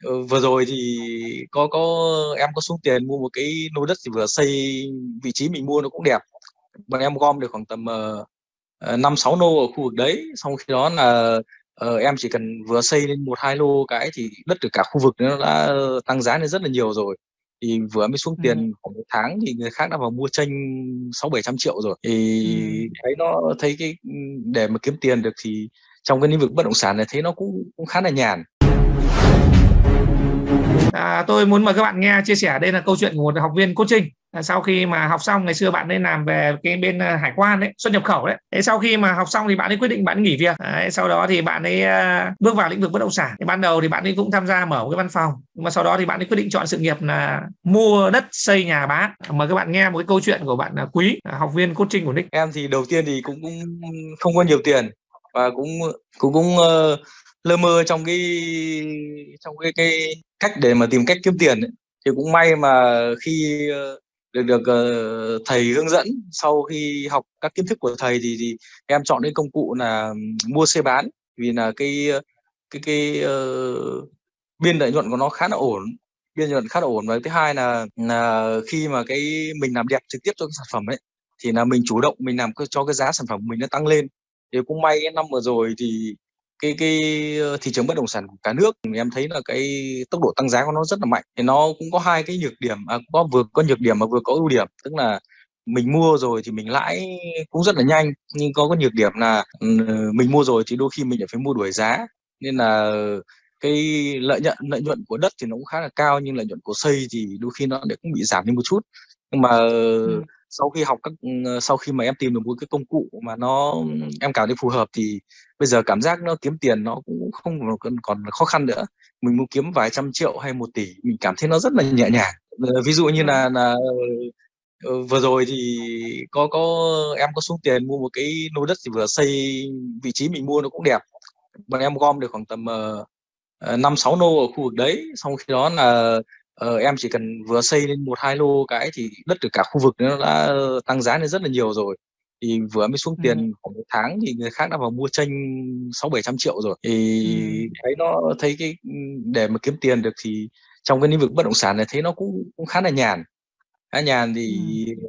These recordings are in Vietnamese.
Vừa rồi thì có em có xuống tiền mua một cái lô đất thì vừa xây, vị trí mình mua nó cũng đẹp. Bọn em gom được khoảng tầm 5-6 lô ở khu vực đấy, xong khi đó là em chỉ cần vừa xây lên 1-2 lô cái thì đất ở cả khu vực nó đã tăng giá lên rất là nhiều rồi. Thì vừa mới xuống Ừ. tiền khoảng 1 tháng thì người khác đã vào mua tranh 600-700 triệu rồi. Ừ. Thì thấy cái để mà kiếm tiền được thì trong cái lĩnh vực bất động sản này thấy nó cũng cũng khá là nhàn. Tôi muốn mời các bạn nghe chia sẻ đây là câu chuyện của một học viên coaching. Sau khi mà học xong, ngày xưa bạn ấy làm về cái bên hải quan đấy, xuất nhập khẩu đấy. Thế sau khi mà học xong thì bạn ấy quyết định bạn ấy nghỉ việc. Đấy, sau đó thì bạn ấy bước vào lĩnh vực bất động sản. Thì ban đầu thì bạn ấy cũng tham gia mở một cái văn phòng, nhưng mà sau đó thì bạn ấy quyết định chọn sự nghiệp là mua đất xây nhà bán. Mời các bạn nghe một cái câu chuyện của bạn Quý, học viên coaching của Nick. Em thì đầu tiên thì cũng không có nhiều tiền, và cũng lơ mơ trong cái cách để mà tìm cách kiếm tiền ấy. Thì cũng may mà khi được được thầy hướng dẫn, sau khi học các kiến thức của thầy thì em chọn cái công cụ là mua xe bán, vì là cái biên lợi nhuận của nó khá là ổn, biên lợi nhuận khá là ổn. Và thứ hai là khi mà cái mình làm đẹp trực tiếp cho cái sản phẩm ấy thì là mình chủ động mình làm cho cái giá sản phẩm của mình nó tăng lên. Thì cũng may cái năm vừa rồi thì cái thị trường bất động sản của cả nước em thấy là cái tốc độ tăng giá của nó rất là mạnh. Thì nó cũng có hai cái nhược điểm, vừa có nhược điểm mà vừa có ưu điểm, tức là mình mua rồi thì mình lãi cũng rất là nhanh, nhưng có cái nhược điểm là mình mua rồi thì đôi khi mình lại phải mua đuổi giá, nên là cái lợi nhuận của đất thì nó cũng khá là cao, nhưng lợi nhuận của xây thì đôi khi nó lại cũng bị giảm đi một chút. Nhưng mà Ừ. sau khi mà em tìm được một cái công cụ mà em cảm thấy phù hợp thì bây giờ cảm giác nó kiếm tiền nó cũng không còn khó khăn nữa. Mình muốn kiếm vài trăm triệu hay 1 tỷ mình cảm thấy nó rất là nhẹ nhàng. Ví dụ như là vừa rồi thì có em có xuống tiền mua một cái lô đất thì vừa xây, vị trí mình mua nó cũng đẹp. Bọn em gom được khoảng tầm 5-6 lô ở khu vực đấy, xong khi đó là em chỉ cần vừa xây lên 1-2 lô cái thì đất ở cả khu vực nó đã tăng giá lên rất là nhiều rồi. Thì vừa mới xuống Ừ. tiền khoảng 1 tháng thì người khác đã vào mua tranh 600-700 triệu rồi. Ừ. Thì thấy cái để mà kiếm tiền được thì trong cái lĩnh vực bất động sản này thấy nó cũng cũng khá là nhàn. Khá nhàn Ừ. thì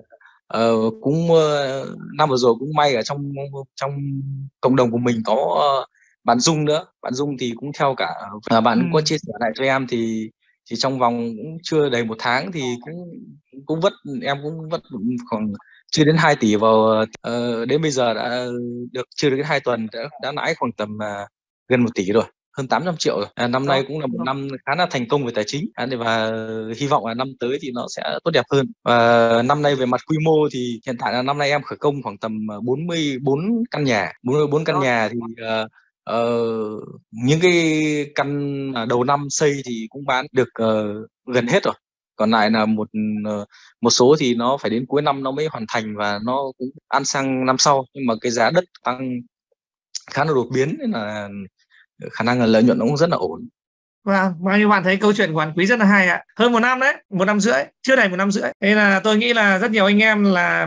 cũng năm vừa rồi cũng may ở trong trong cộng đồng của mình có bạn Dung nữa. Bạn Dung thì cũng theo cả, bạn Ừ. cũng có chia sẻ lại cho em thì trong vòng cũng chưa đầy 1 tháng thì cũng cũng vất em cũng vất khoảng chưa đến 2 tỷ vào, đến bây giờ đã được chưa đến 2 tuần đã lãi khoảng tầm gần 1 tỷ rồi, hơn 800 triệu rồi. Năm nay Đó. cũng là một năm khá là thành công về tài chính. Và hy vọng là năm tới thì nó sẽ tốt đẹp hơn. Và năm nay về mặt quy mô thì hiện tại là năm nay em khởi công khoảng tầm 44 căn nhà. 44 căn Đó. nhà thì ờ, những cái căn mà đầu năm xây thì cũng bán được gần hết rồi. Còn lại là một số thì nó phải đến cuối năm nó mới hoàn thành và nó cũng ăn sang năm sau. Nhưng mà cái giá đất tăng khá là đột biến nên là khả năng là lợi nhuận nó cũng rất là ổn. Và như bạn thấy câu chuyện của bạn Quý rất là hay ạ. Hơn một năm đấy, 1 năm rưỡi, chưa đầy 1 năm rưỡi. Thế là tôi nghĩ là rất nhiều anh em là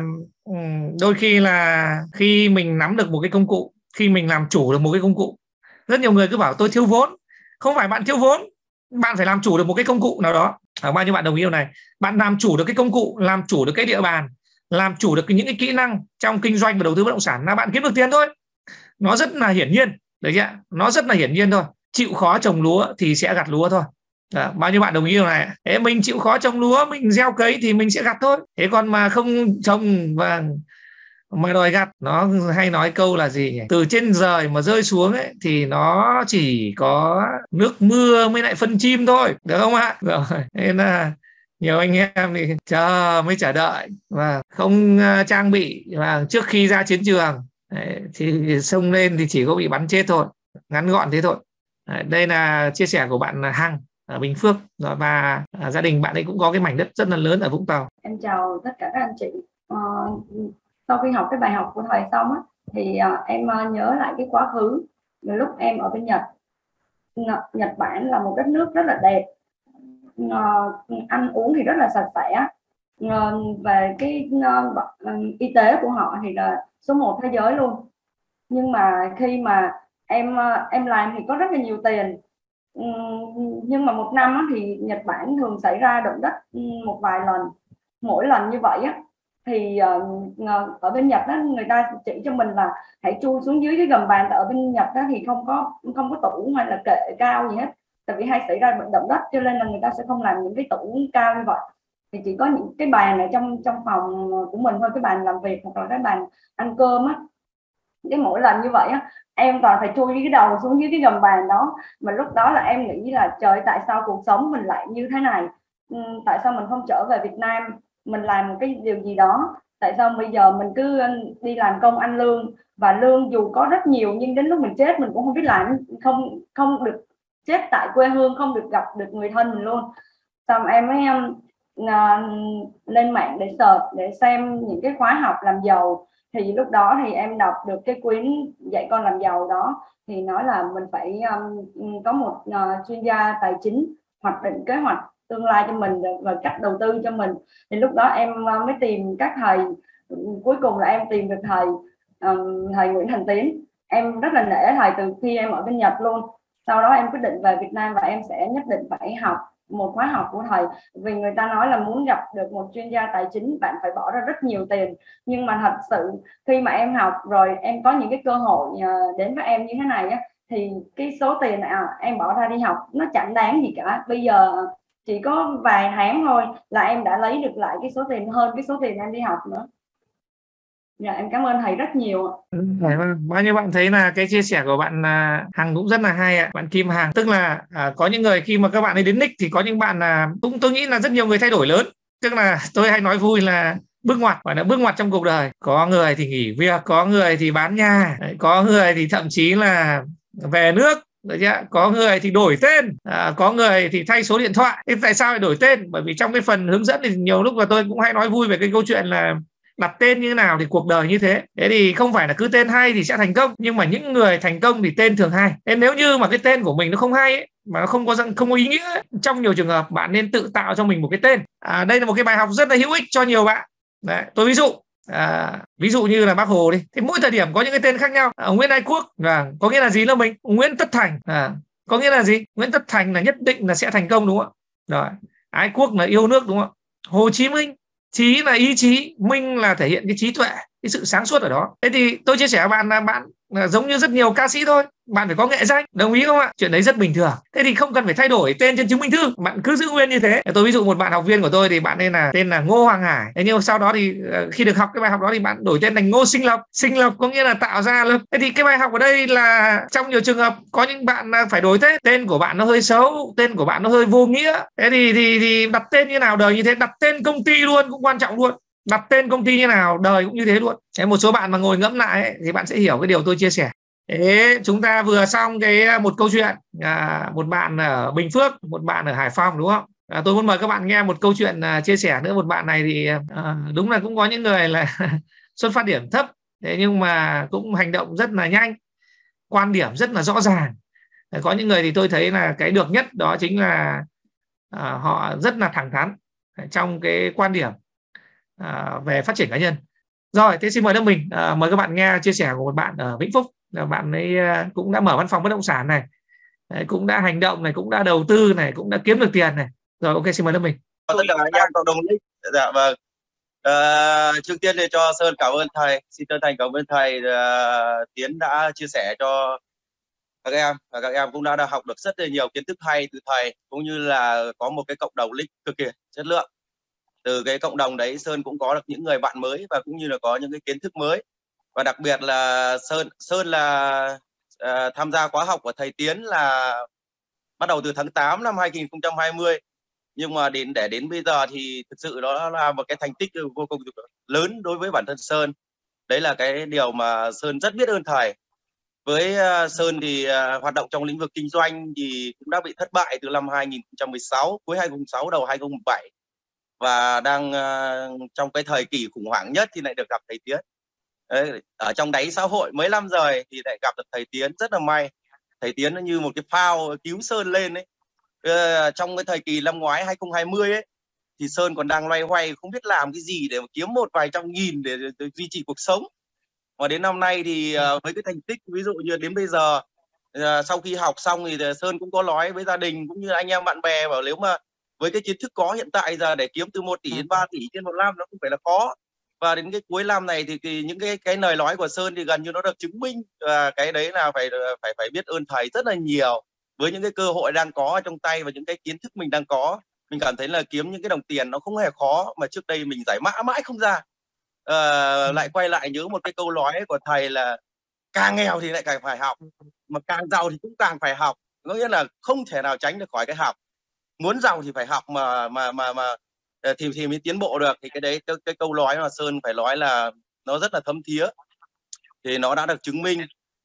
đôi khi là khi mình nắm được một cái công cụ, khi mình làm chủ được một cái công cụ, rất nhiều người cứ bảo tôi thiếu vốn. Không phải bạn thiếu vốn, bạn phải làm chủ được một cái công cụ nào đó. Bao nhiêu bạn đồng ý điều này? Bạn làm chủ được cái công cụ, làm chủ được cái địa bàn, làm chủ được những cái kỹ năng trong kinh doanh và đầu tư bất động sản là bạn kiếm được tiền thôi. Nó rất là hiển nhiên, được chưa? Nó rất là hiển nhiên thôi. Chịu khó trồng lúa thì sẽ gặt lúa thôi. Đó, bao nhiêu bạn đồng ý điều này? Thế mình chịu khó trồng lúa, mình gieo cấy thì mình sẽ gặt thôi. Thế còn mà không trồng và mà đòi gặt, nó hay nói câu là gì nhỉ? Từ trên trời mà rơi xuống ấy thì nó chỉ có nước mưa mới lại phân chim thôi, được không ạ? Rồi, nên là nhiều anh em thì chờ mới chờ đợi và không trang bị, và trước khi ra chiến trường đấy, thì xông lên thì chỉ có bị bắn chết thôi, ngắn gọn thế thôi. Đấy, đây là chia sẻ của bạn Hằng ở Bình Phước rồi, và gia đình bạn ấy cũng có cái mảnh đất rất là lớn ở Vũng Tàu. Em chào tất cả các anh chị. Ờ, Sau khi học cái bài học của thầy xong á, thì em nhớ lại cái quá khứ lúc em ở bên Nhật. Nhật Bản là một đất nước rất là đẹp, ăn uống thì rất là sạch sẽ, về cái y tế của họ thì là số 1 thế giới luôn. Nhưng mà khi mà em làm thì có rất là nhiều tiền, Nhưng mà một năm á, thì Nhật Bản thường xảy ra động đất một vài lần. Mỗi lần như vậy á, thì ở bên Nhật á, người ta chỉ cho mình là hãy chui xuống dưới cái gầm bàn. Ở bên Nhật á, thì không có tủ hay là kệ cao gì hết, tại vì hay xảy ra động đất, cho nên là người ta sẽ không làm những cái tủ cao như vậy, thì chỉ có những cái bàn ở trong phòng của mình thôi, cái bàn làm việc hoặc là cái bàn ăn cơm á. Cái mỗi lần như vậy á, em toàn phải chui cái đầu xuống dưới cái gầm bàn đó. Mà lúc đó là em nghĩ là trời, tại sao cuộc sống mình lại như thế này, tại sao mình không trở về Việt Nam mình làm một cái điều gì đó, tại sao bây giờ mình cứ đi làm công ăn lương, và lương dù có rất nhiều nhưng đến lúc mình chết mình cũng không biết làm, không được chết tại quê hương, không được gặp được người thân mình luôn. Xong em mới lên mạng để search để xem những cái khóa học làm giàu. Thì lúc đó thì em đọc được cái quyển Dạy Con Làm Giàu đó, thì nói là mình phải có một chuyên gia tài chính hoạch định kế hoạch tương lai cho mình và cách đầu tư cho mình. Thì lúc đó em mới tìm các thầy. Cuối cùng là em tìm được thầy Nguyễn Thành Tiến. Em rất là nể thầy từ khi em ở bên Nhật luôn. Sau đó em quyết định về Việt Nam và em sẽ nhất định phải học một khóa học của thầy, vì người ta nói là muốn gặp được một chuyên gia tài chính bạn phải bỏ ra rất nhiều tiền. Nhưng mà thật sự khi mà em học rồi, em có những cái cơ hội đến với em như thế này á, thì cái số tiền em bỏ ra đi học nó chẳng đáng gì cả. Bây giờ chỉ có vài tháng thôi là em đã lấy được lại cái số tiền hơn cái số tiền em đi học nữa. Dạ, em cảm ơn thầy rất nhiều. Bao nhiêu bạn thấy là cái chia sẻ của bạn Hằng cũng rất là hay ạ, bạn Kim Hằng. Tức là có những người khi mà các bạn ấy đến nick thì có những bạn là cũng tôi nghĩ là rất nhiều người thay đổi lớn. Tức là tôi hay nói vui là bước ngoặt, gọi là bước ngoặt trong cuộc đời. Có người thì nghỉ việc, có người thì bán nhà, có người thì thậm chí là về nước, có người thì đổi tên, có người thì thay số điện thoại. Thế tại sao lại đổi tên? Bởi vì trong cái phần hướng dẫn thì nhiều lúc là tôi cũng hay nói vui về cái câu chuyện là đặt tên như thế nào thì cuộc đời như thế. Thế thì không phải là cứ tên hay thì sẽ thành công, nhưng mà những người thành công thì tên thường hay. Thế nếu như mà cái tên của mình nó không hay ấy, mà nó không có ý nghĩa ấy, trong nhiều trường hợp bạn nên tự tạo cho mình một cái tên. Đây là một cái bài học rất là hữu ích cho nhiều bạn. Đấy, tôi ví dụ như là Bác Hồ đi, thì mỗi thời điểm có những cái tên khác nhau. Nguyễn Ái Quốc có nghĩa là gì là mình. Nguyễn Tất Thành có nghĩa là gì? Nguyễn Tất Thành là nhất định là sẽ thành công, đúng không ạ? Rồi, Ái Quốc là yêu nước, đúng không ạ? Hồ Chí Minh, trí là ý chí, minh là thể hiện cái trí tuệ, cái sự sáng suốt ở đó. Thế thì tôi chia sẻ với bạn là bạn giống như rất nhiều ca sĩ thôi, bạn phải có nghệ danh, đồng ý không ạ? Chuyện đấy rất bình thường. Thế thì không cần phải thay đổi tên trên chứng minh thư, bạn cứ giữ nguyên như thế. Tôi ví dụ một bạn học viên của tôi thì bạn tên là Ngô Hoàng Hải. Thế nhưng sau đó thì khi được học cái bài học đó thì bạn đổi tên thành Ngô Sinh Lộc. Sinh Lộc có nghĩa là tạo ra luôn. Thế thì cái bài học ở đây là trong nhiều trường hợp có những bạn phải đổi tên của bạn nó hơi xấu, tên của bạn nó hơi vô nghĩa. Thế thì đặt tên như nào đời như thế, đặt tên công ty luôn cũng quan trọng luôn. Đặt tên công ty như nào đời cũng như thế luôn. Thế một số bạn mà ngồi ngẫm lại ấy, thì bạn sẽ hiểu cái điều tôi chia sẻ. Thế chúng ta vừa xong một câu chuyện, một bạn ở Bình Phước, một bạn ở Hải Phòng, đúng không? Tôi muốn mời các bạn nghe một câu chuyện chia sẻ nữa. Một bạn này thì đúng là cũng có những người là xuất phát điểm thấp, thế nhưng mà cũng hành động rất là nhanh, quan điểm rất là rõ ràng. Có những người thì tôi thấy là cái được nhất đó chính là họ rất là thẳng thắn trong cái quan điểm về phát triển cá nhân. Rồi, thế xin mời Đức Bình, mời các bạn nghe chia sẻ của một bạn ở Vĩnh Phúc. Bạn ấy cũng đã mở văn phòng bất động sản này, cũng đã hành động này, cũng đã đầu tư này, cũng đã kiếm được tiền này. Rồi, ok, xin mời Đức Bình. Tất cả anh em cộng đồng link. Dạ vâng. Trước tiên thì cho Sơn cảm ơn thầy, xin chân thành cảm ơn thầy. Tiến đã chia sẻ cho các em, và các em cũng đã học được rất là nhiều kiến thức hay từ thầy, cũng như là có một cái cộng đồng link cực kỳ chất lượng. Từ cái cộng đồng đấy Sơn cũng có được những người bạn mới và cũng như là có những cái kiến thức mới. Và đặc biệt là Sơn là tham gia khóa học của thầy Tiến là bắt đầu từ tháng 8 năm 2020. Nhưng mà đến bây giờ thì thực sự đó là một cái thành tích vô cùng lớn đối với bản thân Sơn. Đấy là cái điều mà Sơn rất biết ơn thầy. Với Sơn thì hoạt động trong lĩnh vực kinh doanh thì cũng đã bị thất bại từ năm 2016, cuối 2016 đầu 2017. Và đang trong cái thời kỳ khủng hoảng nhất thì lại được gặp thầy Tiến. Đấy, ở trong đáy xã hội mấy năm rồi thì lại gặp được thầy Tiến, rất là may. Thầy Tiến nó như một cái phao cứu Sơn lên ấy. Trong cái thời kỳ năm ngoái 2020 ấy thì Sơn còn đang loay hoay không biết làm cái gì để kiếm một vài trăm nghìn để duy trì cuộc sống. Và đến năm nay thì với cái thành tích ví dụ như đến bây giờ Sau khi học xong thì Sơn cũng có nói với gia đình cũng như anh em bạn bè, bảo nếu mà với cái kiến thức có hiện tại giờ để kiếm từ 1 tỷ đến 3 tỷ trên một năm nó không phải là khó. Và đến cái cuối năm này thì những cái lời nói của Sơn thì gần như nó được chứng minh, và cái đấy là phải biết ơn thầy rất là nhiều. Với những cái cơ hội đang có ở trong tay và những cái kiến thức mình đang có, mình cảm thấy là kiếm những cái đồng tiền nó không hề khó, mà trước đây mình giải mã mãi không ra. Lại quay lại nhớ một cái câu nói của thầy là càng nghèo thì lại càng phải học, mà càng giàu thì cũng càng phải học. Có nghĩa là không thể nào tránh được khỏi cái học. Muốn giàu thì phải học mà thì mới tiến bộ được. Thì cái đấy cái câu nói mà Sơn phải nói là nó rất là thấm thía, thì nó đã được chứng minh.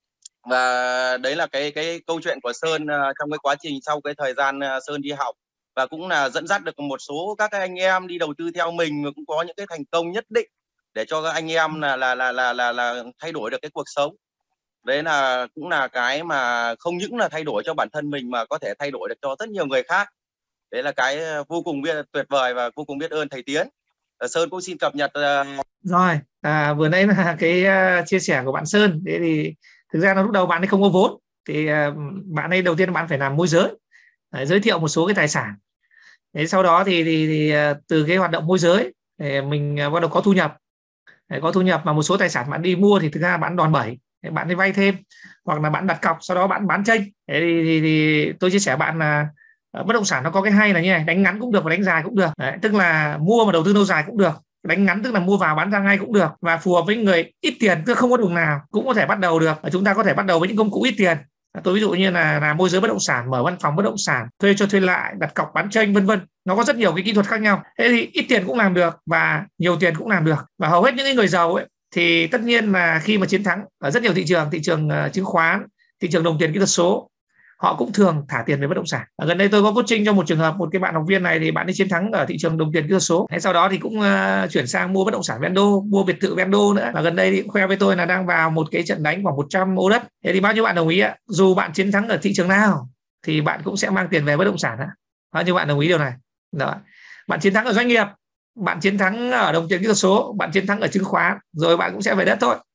Và đấy là cái câu chuyện của Sơn trong cái quá trình sau cái thời gian Sơn đi học, và cũng là dẫn dắt được một số các anh em đi đầu tư theo mình, và cũng có những cái thành công nhất định để cho các anh em là thay đổi được cái cuộc sống. Đấy là cũng là cái mà không những là thay đổi cho bản thân mình mà có thể thay đổi được cho rất nhiều người khác. Đấy là cái vô cùng tuyệt vời và vô cùng biết ơn thầy Tiến. Sơn cũng xin cập nhật. Rồi, vừa nãy là cái chia sẻ của bạn Sơn. Thế thì thực ra là lúc đầu bạn ấy không có vốn, thì bạn ấy đầu tiên bạn phải làm môi giới, giới thiệu một số cái tài sản. Thế sau đó thì từ cái hoạt động môi giới thì mình bắt đầu có thu nhập. Có thu nhập mà một số tài sản bạn đi mua thì thực ra bạn đòn bẩy, bạn đi vay thêm hoặc là bạn đặt cọc sau đó bạn bán chênh. Thế thì tôi chia sẻ bạn là bất động sản nó có cái hay là như này, đánh ngắn cũng được và đánh dài cũng được. Đấy, tức là mua mà đầu tư lâu dài cũng được, đánh ngắn tức là mua vào bán ra ngay cũng được, và phù hợp với người ít tiền, tức không có đồng nào cũng có thể bắt đầu được. Chúng ta có thể bắt đầu với những công cụ ít tiền. Tôi ví dụ như là môi giới bất động sản, mở văn phòng bất động sản, thuê cho thuê lại, đặt cọc bán chênh vân vân. Nó có rất nhiều cái kỹ thuật khác nhau. Thế thì ít tiền cũng làm được và nhiều tiền cũng làm được. Và hầu hết những người giàu ấy thì tất nhiên là khi mà chiến thắng ở rất nhiều thị trường chứng khoán, thị trường đồng tiền kỹ thuật số, họ cũng thường thả tiền về bất động sản. Gần đây tôi có coaching cho một trường hợp, một cái bạn học viên này thì bạn ấy chiến thắng ở thị trường đồng tiền kỹ thuật số. Thế sau đó thì cũng chuyển sang mua bất động sản ven đô, mua biệt thự ven đô nữa. Và gần đây thì cũng khoe với tôi là đang vào một cái trận đánh khoảng 100 ô đất. Thế thì bao nhiêu bạn đồng ý ạ? Dù bạn chiến thắng ở thị trường nào thì bạn cũng sẽ mang tiền về bất động sản. Bao nhiêu bạn đồng ý điều này? Đó. Bạn chiến thắng ở doanh nghiệp, bạn chiến thắng ở đồng tiền kỹ thuật số, bạn chiến thắng ở chứng khoán, rồi bạn cũng sẽ về đất thôi.